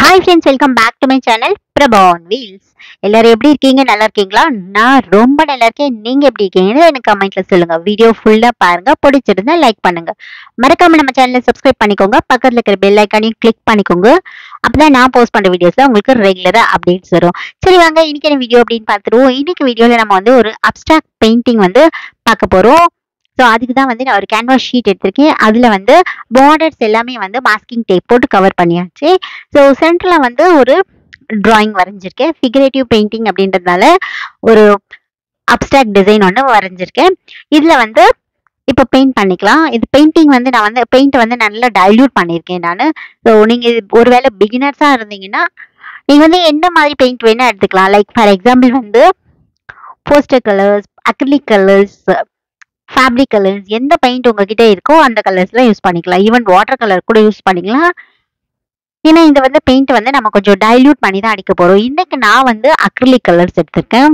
Hi friends, welcome back to my channel Prabha on Wheels. எல்லாரும் எப்படி இருக்கீங்க? நல்லா இருக்கீங்களா? நான் ரொம்ப நல்லா இருக்கேன். நீங்க எப்படி இருக்கீங்கன்னு எனக்கு கமெண்ட்ல சொல்லுங்க. வீடியோ ஃபுல்லா பாருங்க. பிடிச்சிருந்தா லைக் பண்ணுங்க. மறக்காம நம்ம சேனலை சப்ஸ்கிரைப் பண்ணிக்கோங்க. பக்கத்துல இருக்கிற பெல் ஐக்கானையும் கிளிக் பண்ணிக்கோங்க. அப்பதான் நான் போஸ்ட் பண்ற வீடியோஸ்ல உங்களுக்கு ரெகுலரா அப்டேட்ஸ் வரும். சரி வாங்க, இன்னைக்கு என்ன வீடியோ அப்படின்னு பார்த்துருவோம். இன்னைக்கு வீடியோல நம்ம ஒரு அப்டிராக்ட் பெயிண்டிங் பார்க்க போறோம். ஸோ அதுக்கு தான் நான் ஒரு கேன்வாஸ் ஷீட் எடுத்திருக்கேன். அதில் பார்டர்ஸ் எல்லாமே மாஸ்கிங் டேப் போட்டு கவர் பண்ணியாச்சு. ஸோ சென்டரில் ஒரு டிராயிங் வரைஞ்சிருக்கேன். ஃபிகரேட்டிவ் பெயிண்டிங் அப்படின்றதுனால ஒரு அப்டிராக்ட் டிசைன் ஒன்று வரைஞ்சிருக்கேன். இதில் இப்போ பெயிண்ட் பண்ணிக்கலாம். இது பெயிண்டிங் நான் பெயிண்ட் நல்லா டைல்யூட் பண்ணியிருக்கேன் நான். ஸோ நீங்கள் ஒருவேளை பிகினர்ஸாக இருந்தீங்கன்னா நீங்கள் என்ன மாதிரி பெயிண்ட் வேணால் எடுத்துக்கலாம். Like for example poster colours, acrylic colours, fabric colours, எந்த பெயிண்ட் உங்ககிட்ட இருக்கோ அந்த கலர்ஸ்லாம் யூஸ் பண்ணிக்கலாம். ஈவன் வாட்டர் கலர் கூட யூஸ் பண்ணிக்கலாம். ஏன்னா இந்த பெயிண்ட் நம்ம கொஞ்சம் டைல்யூட் பண்ணி தான் அடிக்க போறோம். இன்னைக்கு நான் அக்ரிலிக் கலர்ஸ் எடுத்திருக்கேன்.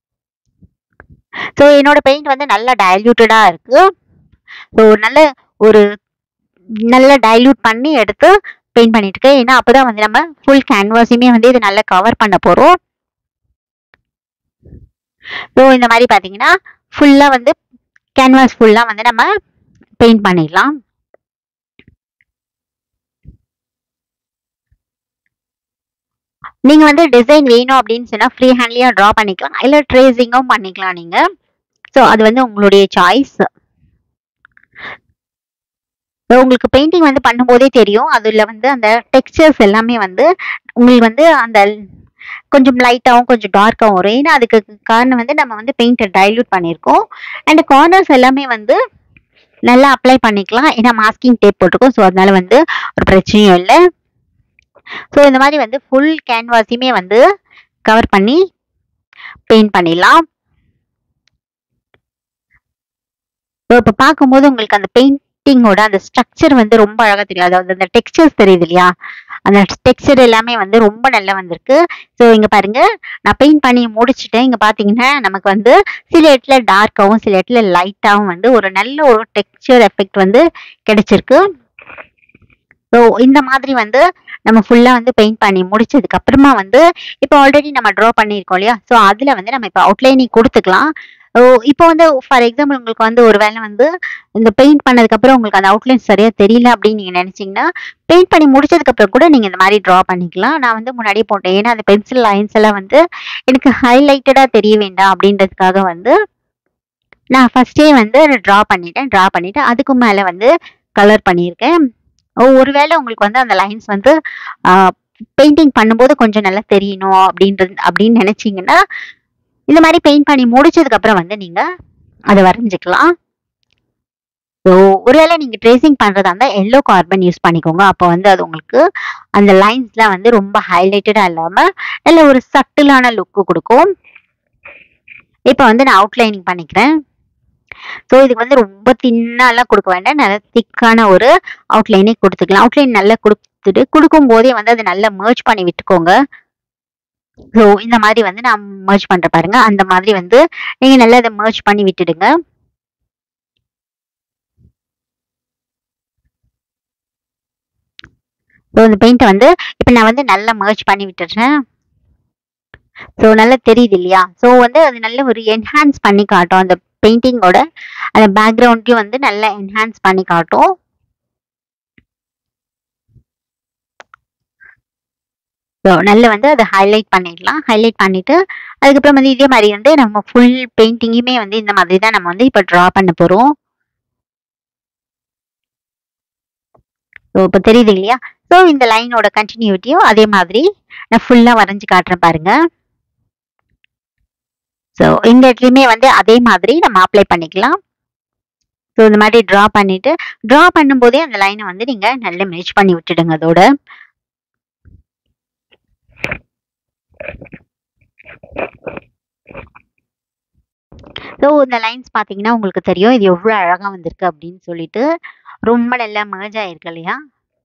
ஸோ என்னோட பெயிண்ட் நல்லா டைல்யூட்டடா இருக்கு. ஸோ நல்ல டைல்யூட் பண்ணி எடுத்து பெயிண்ட் பண்ணிட்டு இருக்கேன். ஏன்னா அப்பதான் நம்ம ஃபுல் கேன்வாஸுமே இது நல்லா கவர் பண்ண போறோம். ஸோ இந்த மாதிரி பாத்தீங்கன்னா ஃபுல்லா கேன்வாஸ் ஃபுல்லா நம்ம பெயிண்ட் பண்ணிடலாம். நீங்க டிசைன் வேணும் அப்படின்னு சொன்னா ஃப்ரீ ஹேண்ட்லயா டிரா பண்ணிக்கலாம், இல்ல ட்ரேசிங்கும் பண்ணிக்கலாம் நீங்க. ஸோ அது உங்களுடைய சாய்ஸ். உங்களுக்கு பெயிண்டிங் பண்ணும்போதே தெரியும். அதுல அந்த டெக்ஸ்சர்ஸ் எல்லாமே உங்களுக்கு அந்த கொஞ்சம் லைட்டாகவும் கொஞ்சம் டார்க்காகவும் வரும். ஏன்னா அதுக்கு காரணம் நம்ம பெயிண்டை டைல்யூட் பண்ணியிருக்கோம். அண்ட் கார்னர்ஸ் எல்லாமே நல்லா அப்ளை பண்ணிக்கலாம். ஏன்னா மாஸ்கிங் டேப் போட்டிருக்கோம். ஸோ அதனால ஒரு பிரச்சனையும் இல்லை. ஸோ இந்த மாதிரி ஃபுல் கேன்வாஸையுமே கவர் பண்ணி பெயிண்ட் பண்ணிடலாம். இப்போ பார்க்கும்போது உங்களுக்கு அந்த பெயிண்டிங்கோட அந்த ஸ்ட்ரக்சர் ரொம்ப அழகா தெரியும். அதாவது அந்த டெக்ஸ்சர்ஸ் தெரியுது இல்லையா? அந்த டெக்ஸ்சர் எல்லாமே ரொம்ப நல்லா வந்திருக்கு. ஸோ இங்க பாருங்க, நான் பெயிண்ட் பண்ணி முடிச்சுட்டேன். இங்க பாத்தீங்கன்னா நமக்கு சில இடத்துல டார்க்காகவும் சில இடத்துல லைட்டாகவும் ஒரு நல்ல ஒரு டெக்ஸ்சர் எஃபெக்ட் கிடைச்சிருக்கு. ஸோ இந்த மாதிரி நம்ம ஃபுல்லா பெயிண்ட் பண்ணி முடிச்சதுக்கு அப்புறமா இப்போ ஆல்ரெடி நம்ம ட்ரா பண்ணியிருக்கோம் இல்லையா? ஸோ அதுல நம்ம இப்போ அவுட்லைனிங் கொடுத்துக்கலாம். இப்போ ஃபார் எக்ஸாம்பிள் உங்களுக்கு ஒரு வேளை இந்த பெயிண்ட் பண்ணதுக்கு அப்புறம் உங்களுக்கு அந்த அவுட்லைன் சரியா தெரியல அப்படின்னு நீங்க நினைச்சீங்கன்னா பெயிண்ட் பண்ணி முடிச்சதுக்கு அப்புறம் கூட நீங்க இந்த மாதிரி ட்ரா பண்ணிக்கலாம். நான் முன்னாடியே போட்டேன். ஏன்னா அந்த பென்சில் லைன்ஸ் எல்லாம் எனக்கு ஹைலைட்டடா தெரிய வேண்டாம் அப்படின்றதுக்காக நான் ஃபர்ஸ்டே ட்ரா பண்ணிட்டு அதுக்கு மேல கலர் பண்ணியிருக்கேன். ஒருவேளை உங்களுக்கு அந்த லைன்ஸ் பெயிண்டிங் பண்ணும்போது கொஞ்சம் நல்லா தெரியணும் அப்படின்னு நினைச்சீங்கன்னா இந்த மாதிரி பெயிண்ட் பண்ணி முடிச்சதுக்கு அப்புறம் நீங்க அதை வரைஞ்சிக்கலாம். ஸோ ஒருவேளை நீங்க ட்ரேசிங் பண்றதா இருந்தா எல்லோ கார்பன் யூஸ் பண்ணிக்கோங்க. அப்போ அது உங்களுக்கு அந்த லைன்ஸ்ல ரொம்ப ஹைலைட்டடா இல்லாம நல்ல ஒரு சட்டிலான லுக்கு கொடுக்கும். இப்போ நான் அவுட்லைனிங் பண்ணிக்கிறேன். ஸோ இதுக்கு ரொம்ப தின்னாலாம் கொடுக்க வேண்டாம், நல்ல திக்கான ஒரு அவுட்லைனே கொடுத்துக்கலாம். அவுட்லைன் நல்லா கொடுக்கும் போதே அதை நல்லா மர்ஜ் பண்ணி விட்டுக்கோங்க. ஸோ இந்த மாதிரி நான் மர்ஜ் பண்ற பாருங்க. அந்த மாதிரி நீங்க நல்லா இதை மர்ஜ் பண்ணி விட்டுடுங்க. ஸோ இந்த பெயிண்ட்டை இப்போ நான் நல்லா மர்ஜ் பண்ணி விட்டுடுறேன். ஸோ நல்லா தெரியுது இல்லையா? ஸோ அது நல்ல ஒரு என்ஹான்ஸ் பண்ணி காட்டும். அந்த பெயிண்டிங்கோட அந்த பேக்ரவுண்டையும் நல்லா என்ஹான்ஸ் பண்ணி காட்டும். ஸோ நல்லா அதை ஹைலைட் பண்ணிடலாம். ஹைலைட் பண்ணிட்டு அதுக்கப்புறம் இதே மாதிரி நம்ம ஃபுல் பெயிண்டிங்குமே இந்த மாதிரி தான் நம்ம இப்போ ட்ரா பண்ண போறோம். ஸோ இப்போ தெரியுது இல்லையா? ஸோ இந்த லைனோட கண்டினியூட்டியும் அதே மாதிரி நான் ஃபுல்லா வரைஞ்சு காட்டுறேன் பாருங்க. ஸோ இந்த இடத்துலையுமே அதே மாதிரி நம்ம அப்ளை பண்ணிக்கலாம். ஸோ இந்த மாதிரி ட்ரா பண்ணும்போதே அந்த லைனை நீங்க நல்லா மேட்ச் பண்ணி விட்டுடுங்க அதோட. ஸோ இந்த லைன்ஸ் பார்த்தீங்கன்னா உங்களுக்கு தெரியும் இது எவ்வளோ அழகா வந்திருக்கு அப்படின்னு சொல்லிட்டு. ரொம்ப நல்லா மர்ஜ் ஆயிருக்கு இல்லையா?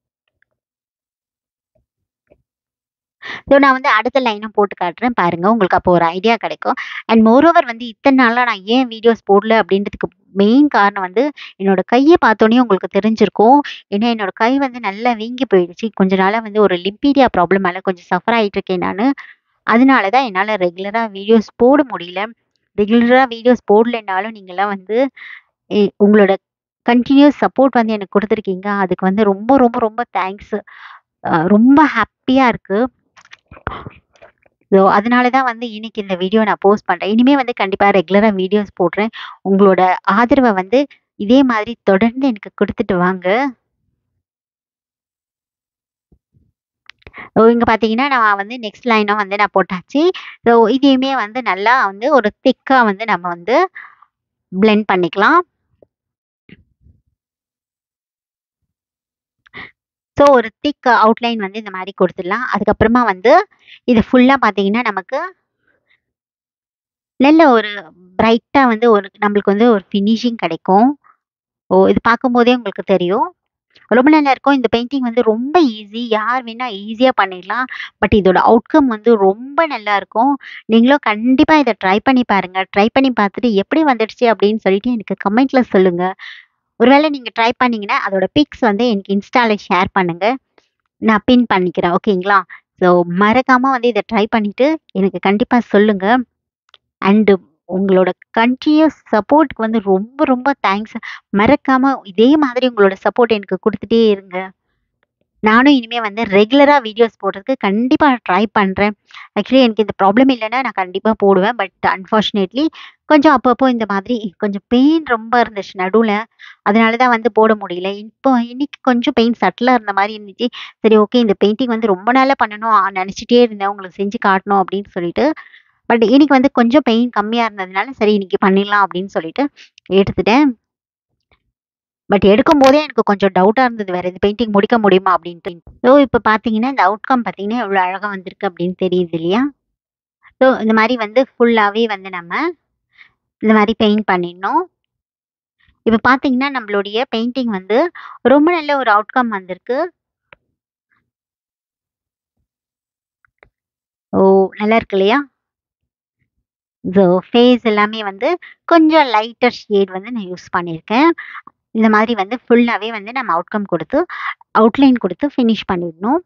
ஸோ நான் அடுத்த லைனும் போட்டு காட்டுறேன் பாருங்க. உங்களுக்கு அப்போ ஒரு ஐடியா கிடைக்கும். அண்ட் மோரோவர் இத்தனை நாளா நான் ஏன் வீடியோஸ் போடல அப்படின்றதுக்கு மெயின் காரணம் வந்து என்னோட கைய பார்த்தோனே உங்களுக்கு தெரிஞ்சிருக்கும். ஏன்னா என்னோட கை வந்து நல்லா வீங்கி போயிடுச்சு. கொஞ்ச நாளா வந்து ஒரு லிம்பீடியா ப்ராப்ளமால கொஞ்சம் சஃபர் ஆயிட்டு இருக்கேன் நானு. அதனால தான் என்னால ரெகுலரா வீடியோஸ் போட முடியல. ரெகுலரா வீடியோஸ் போடலைன்னாலும் நீங்கலாம் வந்து உங்களோட கன்டினியூஸ் சப்போர்ட் வந்து எனக்கு குடுத்துருக்கீங்க. அதுக்கு வந்து ரொம்ப, ரொம்ப, ரொம்ப தேங்க்ஸ். ரொம்ப ஹேப்பியா இருக்கு. ஸோ அதனால தான் வந்து இன்னைக்கு இந்த வீடியோ நான் போஸ்ட் பண்றேன். இனிமே வந்து கண்டிப்பா ரெகுலரா வீடியோஸ் போடுறேன். உங்களோட ஆதரவ வந்து இதே மாதிரி தொடர்ந்து எனக்கு குடுத்துட்டு வாங்க. இங்க பார்த்தீங்கன்னா, நான் வந்து நெக்ஸ்ட் லைனும் வந்து நான் போட்டாச்சு. ஸோ இதையுமே வந்து நல்லா வந்து ஒரு திக்கா வந்து நம்ம வந்து பிளெண்ட் பண்ணிக்கலாம். ஸோ ஒரு திக் அவுட்லைன் வந்து இந்த மாரி குடுத்துடலாம். அதுக்கப்புறமா வந்து இது ஃபுல்லா பார்த்தீங்கன்னா, நமக்கு நல்ல ஒரு பிரைட்டா வந்து ஒரு நம்மளுக்கு வந்து ஒரு ஃபினிஷிங் கிடைக்கும். இது பார்க்கும்போதே உங்களுக்கு தெரியும். ரொம்ப நல்லா இருக்கும். இந்த பெயிண்டிங் வந்து ரொம்ப ஈஸி. யார் வேணா ஈஸியா பண்ணிடலாம். பட் இதோட அவுட்கம் வந்து ரொம்ப நல்லா இருக்கும். நீங்களும் கண்டிப்பா இத ட்ரை பண்ணி பாருங்க. ட்ரை பண்ணி பார்த்துட்டு எப்படி வந்துடுச்சு அப்படின்னு சொல்லிட்டு எனக்கு கமெண்ட்ல சொல்லுங்க. ஒருவேளை நீங்க ட்ரை பண்ணீங்கன்னா, அதோட பிக்ஸ் வந்து எனக்கு இன்ஸ்டால ஷேர் பண்ணுங்க. நான் பின் பண்ணிக்கிறேன். ஓகேங்களா? ஸோ மறக்காம வந்து இத ட்ரை பண்ணிட்டு எனக்கு கண்டிப்பா சொல்லுங்க. அண்ட் உங்களோட கன்டினியூஸ் சப்போர்ட்க்கு வந்து ரொம்ப ரொம்ப தேங்க்ஸ். மறக்காம இதே மாதிரி உங்களோட சப்போர்ட் எனக்கு குடுத்துட்டே இருங்க. நானும் இனிமே வந்து ரெகுலரா வீடியோஸ் போடுறதுக்கு கண்டிப்பா ட்ரை பண்றேன். ஆக்சுவலி எனக்கு இந்த ப்ராப்ளம் இல்லன்னா நான் கண்டிப்பா போடுவேன். பட் அன்ஃபார்ச்சுனேட்லி கொஞ்சம் அப்பப்போ இந்த மாதிரி கொஞ்சம் பெயின் ரொம்ப இருந்துச்சு நடுவுல. அதனால தான் வந்து போட முடியல. இப்போ இன்னைக்கு கொஞ்சம் பெயின் சட்டிலா இருந்த மாரி இருந்துச்சு. சரி ஓகே இந்த பெயிண்டிங் வந்து ரொம்ப நாளா பண்ணணும் நெனச்சுட்டே இருந்தேன். உங்களுக்கு செஞ்சு காட்டணும் அப்படின்னு சொல்லிட்டு. பட் இன்னைக்கு வந்து கொஞ்சம் பெயின் கம்மியா இருந்ததுனால, சரி இன்னைக்கு பண்ணிடலாம் அப்படின்னு சொல்லிட்டு எடுத்துட்டேன். பட் எடுக்கும்போதே எனக்கு கொஞ்சம் டவுட்டா இருந்தது. வேற இந்த பெயிண்டிங் முடிக்க முடியுமா அப்படின்ட்டு. ஸோ இப்ப பார்த்தீங்கன்னா, இந்த அவுட்கம் பார்த்தீங்கன்னா, எவ்வளோ அழகா வந்திருக்கு அப்படின்னு தெரியுது இல்லையா? ஸோ இந்த மாரி வந்து ஃபுல்லாவே வந்து நம்ம இந்த மாரி பெயிண்ட் பண்ணிடணும். இப்ப பார்த்தீங்கன்னா, நம்மளுடைய பெயிண்டிங் வந்து ரொம்ப நல்ல ஒரு அவுட்கம் வந்திருக்கு. ஓ! நல்லா இருக்கு இல்லையா? ஸோ ஃபேஸ் எல்லாமே வந்து கொஞ்சம் லைட்டர் ஷேட் வந்து நான் யூஸ் பண்ணியிருக்கேன். இந்த மாதிரி வந்து ஃபுல்லாவே வந்து நம்ம அவுட்கம் குடுத்து, அவுட்லைன் குடுத்து ஃபினிஷ் பண்ணிடணும்.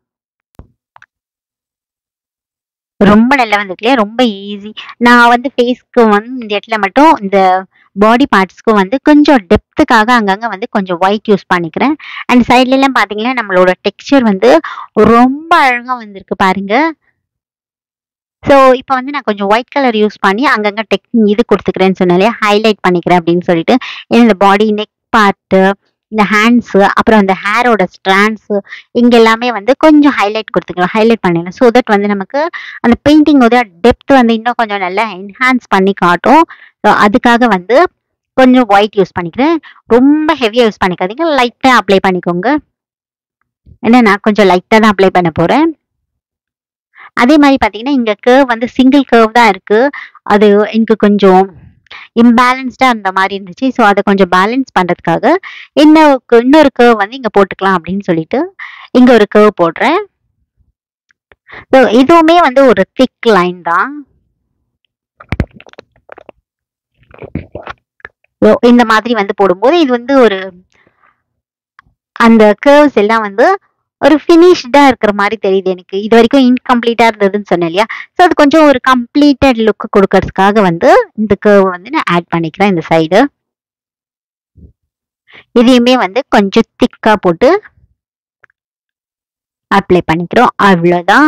ரொம்ப நல்லா வந்திருக்கு இல்லையா? ரொம்ப ஈஸி. நான் வந்து ஃபேஸ்க்கு வந்து இந்த இடத்துல மட்டும் இந்த பாடி பார்ட்ஸ்க்கு வந்து கொஞ்சம் டெப்த்துக்காக அங்கங்க வந்து கொஞ்சம் ஒயிட் யூஸ் பண்ணிக்கிறேன். அண்ட் சைட்லலாம் பார்த்தீங்கன்னா, நம்மளோட டெக்ஸ்சர் வந்து ரொம்ப அழகா வந்திருக்கு பாருங்க. ஸோ இப்ப வந்து நான் கொஞ்சம் ஒயிட் கலர் யூஸ் பண்ணி அங்கங்க இது குடுத்துக்கிறேன்னு சொன்னேன் இல்லையா? ஹைலைட் பண்ணிக்கிறேன் அப்படின்னு சொல்லிட்டு. ஏன்னா இந்த பாடி நெக் பார்ட்டு, இந்த ஹேண்ட்ஸு, அப்புறம் இந்த ஹேரோட ஸ்ட்ராண்ட்ஸு இங்க எல்லாமே வந்து கொஞ்சம் ஹைலைட் குடுத்துக்கலாம். ஹைலைட் பண்ணிடலாம். ஸோ தட் வந்து நமக்கு அந்த பெயிண்டிங்கோட டெப்த் வந்து இன்னும் கொஞ்சம் நல்லா என்ஹான்ஸ் பண்ணி காட்டும். ஸோ அதுக்காக வந்து கொஞ்சம் ஒயிட் யூஸ் பண்ணிக்கிறேன். ரொம்ப ஹெவியா யூஸ் பண்ணிக்காதீங்க. லைட்டா அப்ளை பண்ணிக்கோங்க. ஏன்னா நான் கொஞ்சம் லைட்டா தான் அப்ளை பண்ண போறேன். அதே மாரி பார்த்தீங்கன்னா, இங்க கர்வ் வந்து சிங்கிள் கர்வ் தான் இருக்கு. அது எனக்கு கொஞ்சம் இம்பேலன்ஸ்டா இருந்த மாரி இருந்துச்சு. ஸோ அத கொஞ்சம் பேலன்ஸ் பண்றதுக்காக, இன்னொரு கர்வ் வந்து இங்க போட்டுக்கலாம் அப்படின்னு சொல்லிட்டு, இங்க ஒரு கர்வ் போடுறேன். ஸோ இதுவுமே வந்து ஒரு திக் லைன் தான். ஸோ இந்த மாதிரி வந்து போடும்போது, இது வந்து ஒரு அந்த கர்வ்ஸ் எல்லாம் வந்து ஒரு ஃபினிஷ்டா இருக்கிற மாரி தெரியுது எனக்கு. இதுவரைக்கும் இன்கம்ப்ளீட்டா இருந்ததுன்னு சொன்னேன் இல்லையா? ஸோ அது கொஞ்சம் ஒரு கம்ப்ளீட்டட் லுக் குடுக்கறதுக்காக வந்து இந்த கர்வ் வந்து நான் ஆட் பண்ணிக்கிறேன் இந்த சைடு. இதையுமே வந்து கொஞ்சம் திக்கா போட்டு அப்ளை பண்ணிக்கிறோம். அவ்வளோதான்.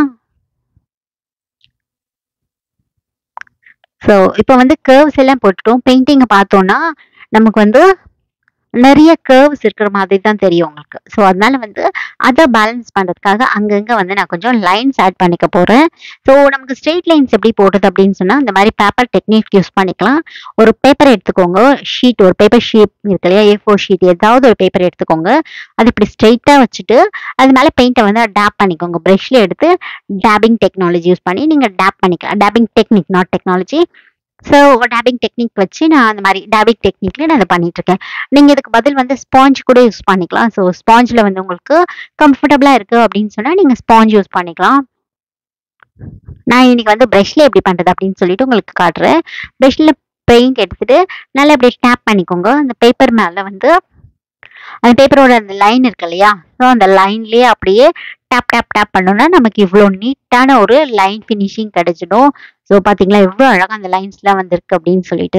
ஸோ இப்ப வந்து கர்வ்ஸ் எல்லாம் போட்டுட்டோம். பெயிண்டிங்க பார்த்தோம்னா, நமக்கு வந்து நெறைய கர்வ்ஸ் இருக்கிற மாதிரி தான் தெரியும் உங்களுக்கு. ஸோ அதனால வந்து அத பேலன்ஸ் பண்றதுக்காக அங்கங்க வந்து நான் கொஞ்சம் லைன்ஸ் ஆட் பண்ணிக்க போறேன். ஸோ நமக்கு ஸ்ட்ரெய்ட் லைன்ஸ் எப்படி போடுறது அப்படின்னு சொன்னா, இந்த மாரி பேப்பர் டெக்னிக் யூஸ் பண்ணிக்கலாம். ஒரு பேப்பர் எடுத்துக்கோங்க. ஒரு பேப்பர் ஷீட் இருக்கு இல்லையா? A4 ஷீட் ஏதாவது ஒரு பேப்பர் எடுத்துக்கோங்க. அது இப்படி ஸ்ட்ரெய்ட்டா வச்சுட்டு, அது மேல பெயிண்ட்ட வந்து டேப் பண்ணிக்கோங்க. பிரஷ்ல எடுத்து டேப்பிங் டெக்னாலஜி யூஸ் பண்ணி நீங்க டேப் பண்ணிக்கலாம். Taping technique not technology. So taping technique வச்சு நான் அந்த மாரி டேப்பிங் டெக்னிக்ல நான் அத பண்ணிட்டுருக்கேன். நீங்க இதுக்கு பதில் வந்து ஸ்பாஞ்ச் கூட யூஸ் பண்ணிக்கலாம். ஸோ ஸ்பாஞ்ச்ல வந்து உங்களுக்கு கம்ஃபர்டபுளா இருக்கு அப்படின்னு சொன்னா, நீங்க ஸ்பாஞ்ச் யூஸ் பண்ணிக்கலாம். நான் இன்னைக்கு வந்து பிரஷ்ல எப்படி பண்றது அப்படின்னு சொல்லிட்டு உங்களுக்கு காட்டுறேன். பிரஷ்ல பெயிண்ட் எடுத்துட்டு நல்லா இப்படி டேப் பண்ணிக்கோங்க. அந்த பேப்பர் மேல வந்து அந்த பேப்பரோட அந்த லைன் இருக்கு இல்லையா? ஸோ அந்த லைன்லயே அப்படியே டேப் டேப் டேப் பண்ணோம்னா நமக்கு இவ்ளோ நீட்டான ஒரு லைன் ஃபினிஷிங் கிடைச்சிடும். ஸோ பார்த்தீங்களா எவ்ளோ அழகா அந்த லைன்ஸ்லாம் வந்திருக்கு அப்படின்னு சொல்லிட்டு.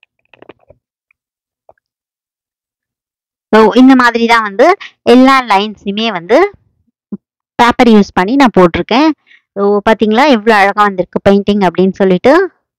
ஸோ இந்த மாதிரி தான் வந்து எல்லா லைன்ஸுமே வந்து பேப்பர் யூஸ் பண்ணி நான் போட்டிருக்கேன். ஸோ பார்த்தீங்களா எவ்ளோ அழகா வந்திருக்கு பெயிண்டிங் அப்படின்னு சொல்லிட்டு.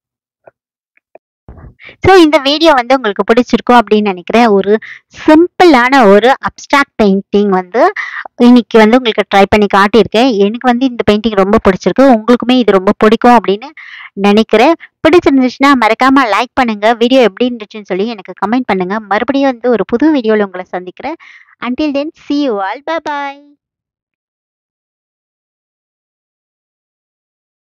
ஸோ இந்த வீடியோ வந்து உங்களுக்கு பிடிச்சிருக்கும் அப்படின்னு நினைக்கிறேன். ஒரு சிம்பிளான ஒரு அப்ஸ்ட்ராக்ட் பெயிண்டிங் வந்து இன்னைக்கு வந்து உங்களுக்கு ட்ரை பண்ணி காட்டியிருக்கேன். எனக்கு வந்து இந்த பெயிண்டிங் ரொம்ப பிடிச்சிருக்கு. உங்களுக்குமே இது ரொம்ப பிடிக்கும் அப்படின்னு நினைக்கிறேன். பிடிச்சிருந்துச்சுன்னா மறக்காம லைக் பண்ணுங்க. வீடியோ எப்படி இருந்துச்சுன்னு சொல்லி எனக்கு கமெண்ட் பண்ணுங்க. மறுபடியும் வந்து ஒரு புது வீடியோல உங்களை சந்திக்கிறேன். Until then, see you all. Bye bye.